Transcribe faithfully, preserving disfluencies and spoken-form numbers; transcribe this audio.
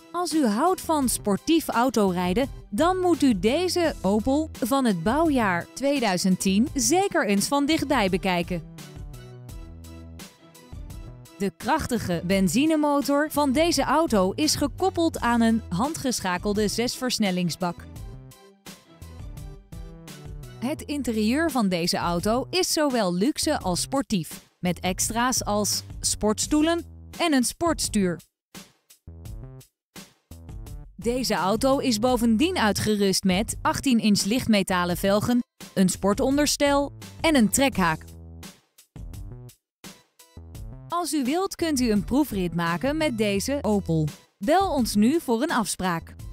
Als u houdt van sportief autorijden, dan moet u deze Opel van het bouwjaar tweeduizend tien zeker eens van dichtbij bekijken. De krachtige benzinemotor van deze auto is gekoppeld aan een handgeschakelde zesversnellingsbak. Het interieur van deze auto is zowel luxe als sportief, met extra's als sportstoelen en een sportstuur. Deze auto is bovendien uitgerust met achttien inch lichtmetalen velgen, een sportonderstel en een trekhaak. Als u wilt kunt u een proefrit maken met deze Opel. Bel ons nu voor een afspraak.